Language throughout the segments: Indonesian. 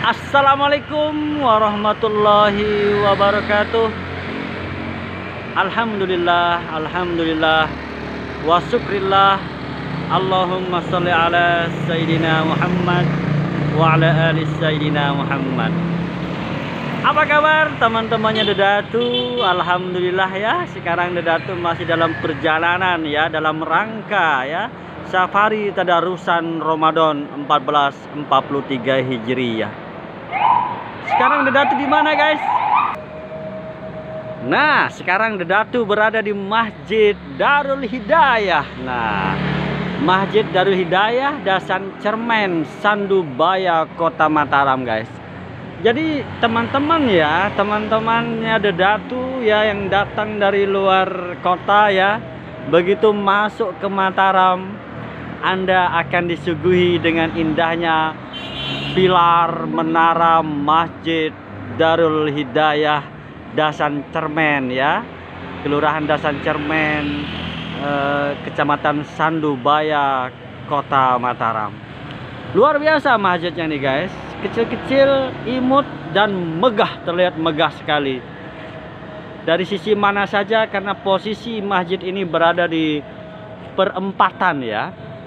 Assalamualaikum warahmatullahi wabarakatuh. Alhamdulillah wa syukrillah. Allahumma sholli ala Sayyidina Muhammad wa ala ali Sayyidina Muhammad. Apa kabar teman-temannya Dedatu? Alhamdulillah ya, sekarang Dedatu masih dalam perjalanan ya, dalam rangka ya safari tadarusan Ramadan 1443 Hijriyah. Sekarang Dedatu di mana, guys? Nah, sekarang Dedatu berada di Masjid Darul Hidayah. Nah, Masjid Darul Hidayah Dasan Cermen, Sandubaya, Kota Mataram, guys. Jadi teman-teman ya, teman-temannya Dedatu ya yang datang dari luar kota ya, begitu masuk ke Mataram, Anda akan disuguhi dengan indahnya pilar menara Masjid Darul Hidayah Dasan Cermen ya, Kelurahan Dasan Cermen, Kecamatan Sandubaya, Kota Mataram. Luar biasa masjidnya nih, guys. Kecil-kecil, imut dan megah, terlihat megah sekali. Dari sisi mana saja, karena posisi masjid ini berada di perempatan ya,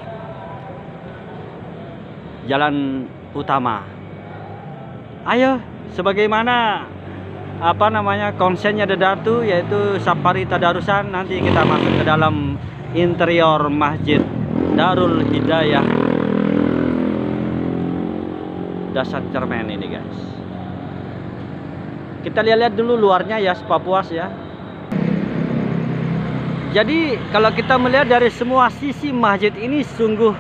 jalan utama. Ayo, sebagaimana konsennya Dedatu, yaitu safari tadarusan, nanti kita masuk ke dalam interior Masjid Darul Hidayah Dasan Cermen ini, guys. Kita lihat-lihat dulu luarnya ya, sepapuas ya. Jadi kalau kita melihat dari semua sisi masjid ini sungguh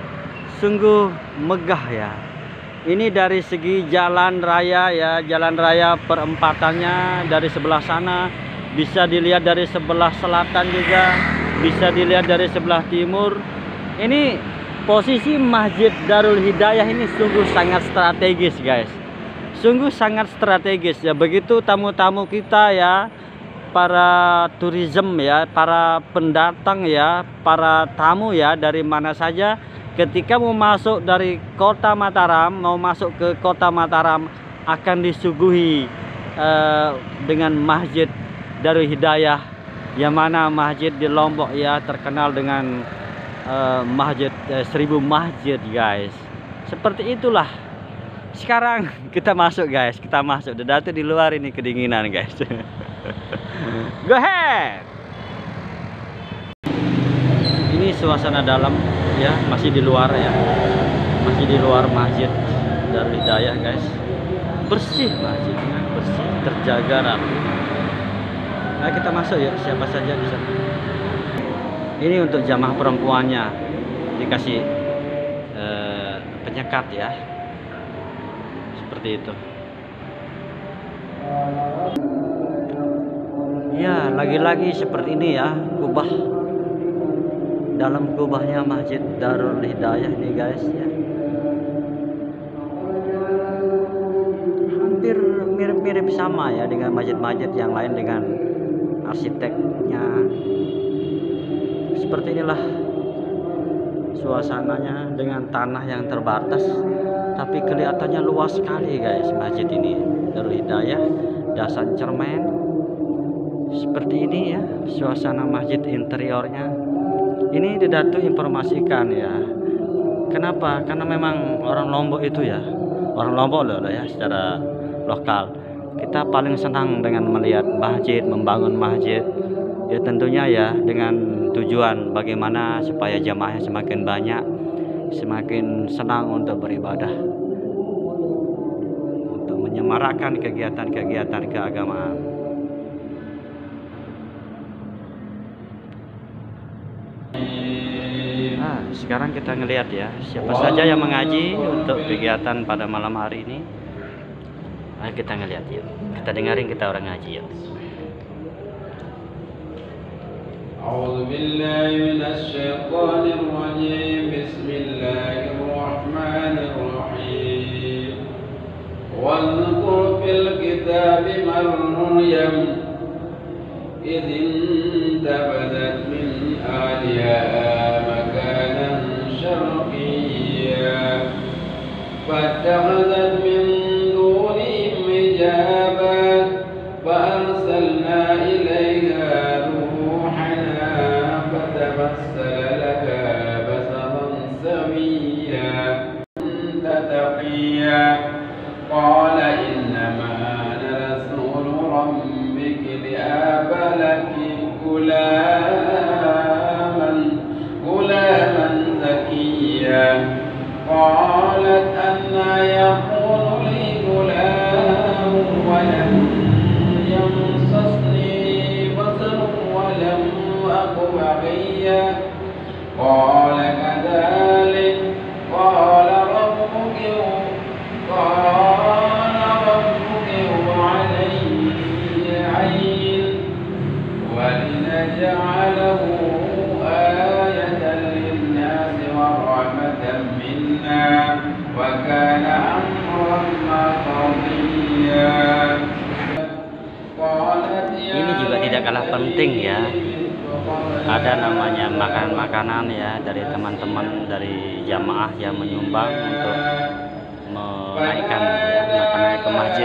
megah ya. Ini dari segi jalan raya ya, jalan raya perempatannya dari sebelah sana, bisa dilihat dari sebelah selatan juga, bisa dilihat dari sebelah timur. Ini posisi Masjid Darul Hidayah ini sungguh sangat strategis, guys. Sungguh sangat strategis ya. Begitu tamu-tamu kita ya, para turism ya, para pendatang ya, para tamu ya dari mana saja, ketika mau masuk dari kota Mataram, mau masuk ke kota Mataram, akan disuguhi dengan Masjid Darul Hidayah, yang mana masjid di Lombok ya terkenal dengan masjid 1000 masjid, guys. Seperti itulah. Sekarang kita masuk, guys. Kita masuk. Dedatu di luar ini kedinginan, guys. Go ahead. Ini suasana dalam ya, masih di luar ya, masih di luar Masjid Darul Hidayah, guys. Bersih masjidnya, bersih, terjaga rapi. Nah, kita masuk ya, siapa saja bisa. Ini untuk jamaah perempuannya dikasih penyekat ya, seperti itu. Ya, lagi-lagi seperti ini ya, kubah. Dalam kubahnya Masjid Darul Hidayah ini, guys ya. Hampir mirip-mirip sama ya dengan masjid-masjid yang lain, dengan arsiteknya. Seperti inilah suasananya, dengan tanah yang terbatas, tapi kelihatannya luas sekali, guys, masjid ini Darul Hidayah Dasan Cermen. Seperti ini ya suasana masjid interiornya. Ini Dedatu informasikan ya. Kenapa? Karena memang orang Lombok itu ya, orang Lombok loh ya, secara lokal kita paling senang dengan melihat masjid, membangun masjid ya, tentunya ya dengan tujuan bagaimana supaya jamaahnya semakin banyak, semakin senang untuk beribadah, untuk menyemarakkan kegiatan-kegiatan keagamaan. Nah, sekarang kita ngelihat ya, siapa saja yang mengaji untuk kegiatan pada malam hari ini. Nah, kita ngelihat yuk, kita dengerin kita orang ngaji yuk. A'udzubillahiminasyaitonirrajim. Bismillahirrahmanirrahim. Wadhkur fil kitabi Maryam idh intabadat min ahliha makanan syarqiyya فاتخذت من بقيا قال إنما أنا رسول ربك لأهب لك غلاما زكيا قالت أنى يكون لي غلام ولم يمسسني بشر ولم أك بغيا قال كذلك قال ربك وعليه عين ولنجعله آية للناس ورحمة منا وكان أمرا مقضيا. Ini juga tidak kalah penting ya. Ada namanya makanan-makanan ya dari teman-teman dari jamaah yang menyumbang untuk menaikkan ya, makanan ke masjid.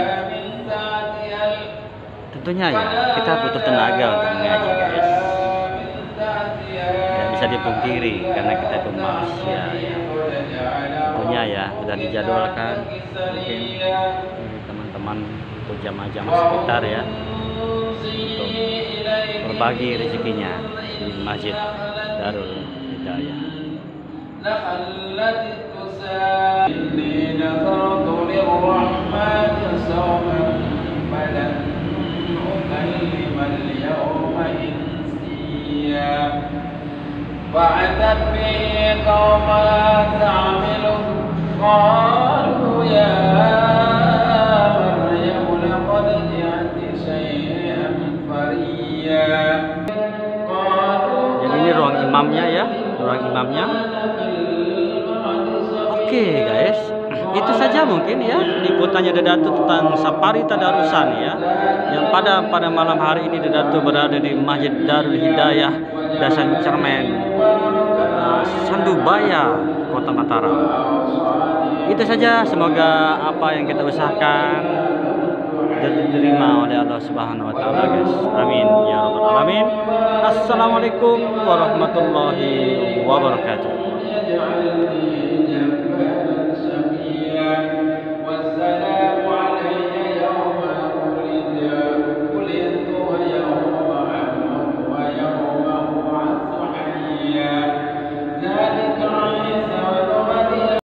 Tentunya ya kita butuh tenaga untuk mengaji guys. Tidak bisa dipungkiri karena kita itu manusia ya. Tentunya ya sudah dijadwalkan mungkin teman-teman untuk jamaah-jamaah sekitar ya untuk berbagi rezekinya di Masjid Darul Hidayah. فأتت به قومها تعمله قالوا يا مريم لقد جئت شيئا فريا. Jadi ini ruang imamnya ya, ruang imamnya. Oke guys, itu saja mungkin ya liputannya Dedatu tentang Safari Tadarusan ya, yang pada malam hari ini Dedatu berada di Masjid Darul Hidayah Dasan Cermen, Sandubaya, Kota Mataram. Itu saja, semoga apa yang kita usahakan diterima oleh Allah Subhanahu wa taala guys. Amin ya rabbal alamin. Assalamualaikum warahmatullahi wabarakatuh.